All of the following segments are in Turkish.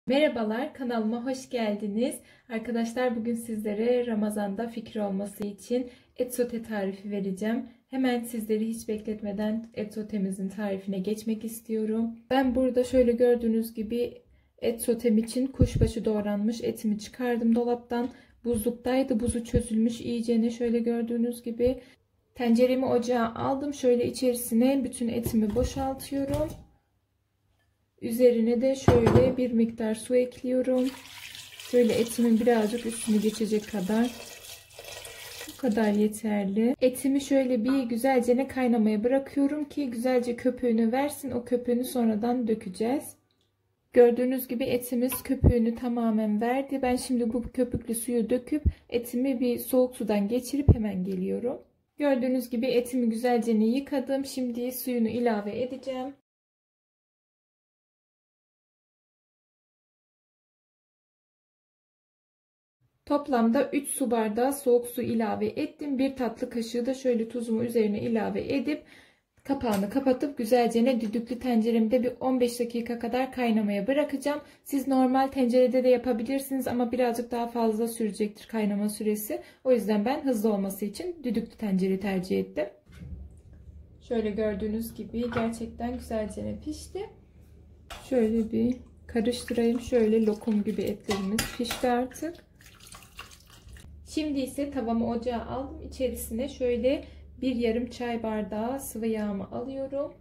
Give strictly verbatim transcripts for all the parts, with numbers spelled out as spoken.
Merhabalar, kanalıma hoş geldiniz. Arkadaşlar bugün sizlere Ramazan'da fikir olması için et sote tarifi vereceğim. Hemen sizleri hiç bekletmeden et sotemizin tarifine geçmek istiyorum. Ben burada şöyle gördüğünüz gibi et sotem için kuşbaşı doğranmış etimi çıkardım dolaptan. Buzluktaydı, buzu çözülmüş iyicene, şöyle gördüğünüz gibi. Tenceremi ocağa aldım. Şöyle içerisine bütün etimi boşaltıyorum. Üzerine de şöyle bir miktar su ekliyorum. Şöyle etimin birazcık üstünü geçecek kadar. Bu kadar yeterli. Etimi şöyle bir güzelce kaynamaya bırakıyorum ki güzelce köpüğünü versin. O köpüğünü sonradan dökeceğiz. Gördüğünüz gibi etimiz köpüğünü tamamen verdi. Ben şimdi bu köpüklü suyu döküp etimi bir soğuk sudan geçirip hemen geliyorum. Gördüğünüz gibi etimi güzelce yıkadım. Şimdi suyunu ilave edeceğim. Toplamda üç su bardağı soğuk su ilave ettim. bir tatlı kaşığı da şöyle tuzumu üzerine ilave edip kapağını kapatıp güzelce düdüklü tenceremde bir on beş dakika kadar kaynamaya bırakacağım. Siz normal tencerede de yapabilirsiniz ama birazcık daha fazla sürecektir kaynama süresi. O yüzden ben hızlı olması için düdüklü tencere tercih ettim. Şöyle gördüğünüz gibi gerçekten güzelce pişti. Şöyle bir karıştırayım. Şöyle lokum gibi etlerimiz pişti artık. Şimdi ise tavamı ocağa aldım. İçerisine şöyle bir yarım çay bardağı sıvı yağımı alıyorum.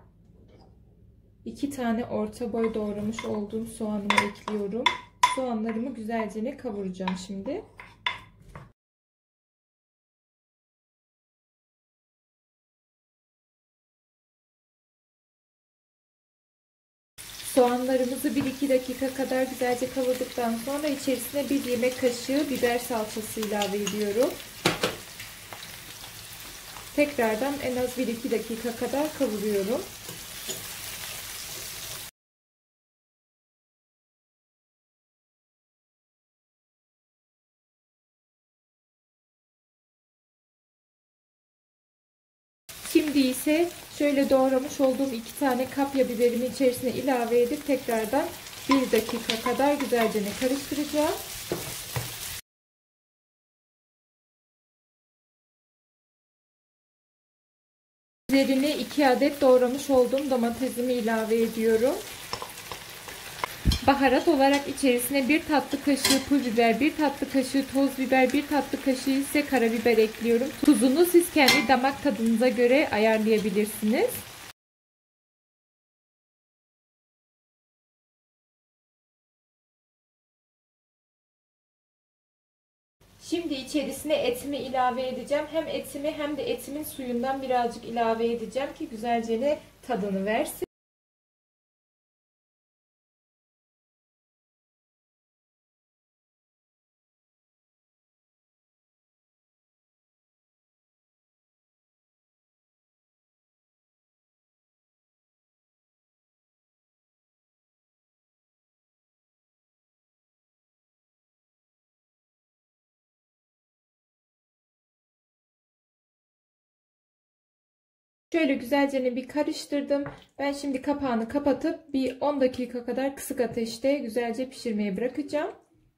iki tane orta boy doğramış olduğum soğanımı ekliyorum. Soğanlarımı güzelce kavuracağım şimdi. Soğanlarımızı bir iki dakika kadar güzelce kavurduktan sonra içerisine bir yemek kaşığı biber salçası ilave ediyorum. Tekrardan en az bir iki dakika kadar kavuruyorum. Şimdi ise şöyle doğramış olduğum iki tane kapya biberimi içerisine ilave edip tekrardan bir dakika kadar güzelce karıştıracağım. Üzerine iki adet doğramış olduğum domatesimi ilave ediyorum. Baharat olarak içerisine bir tatlı kaşığı pul biber, bir tatlı kaşığı toz biber, bir tatlı kaşığı ise karabiber ekliyorum. Tuzunu siz kendi damak tadınıza göre ayarlayabilirsiniz. Şimdi içerisine etimi ilave edeceğim. Hem etimi hem de etimin suyundan birazcık ilave edeceğim ki güzelce tadını versin. Şöyle güzelce bir karıştırdım. Ben şimdi kapağını kapatıp bir on dakika kadar kısık ateşte güzelce pişirmeye bırakacağım.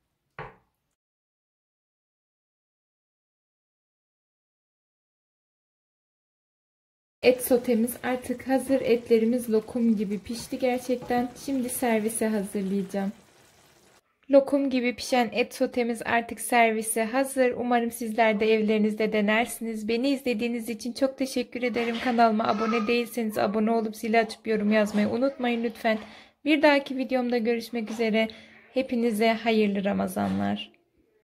Et sotemiz artık hazır. Etlerimiz lokum gibi pişti gerçekten. Şimdi servise hazırlayacağım. Lokum gibi pişen et sotemiz artık servise hazır. Umarım sizler de evlerinizde denersiniz. Beni izlediğiniz için çok teşekkür ederim. Kanalıma abone değilseniz abone olup zili açıp yorum yazmayı unutmayın lütfen. Bir dahaki videomda görüşmek üzere. Hepinize hayırlı Ramazanlar.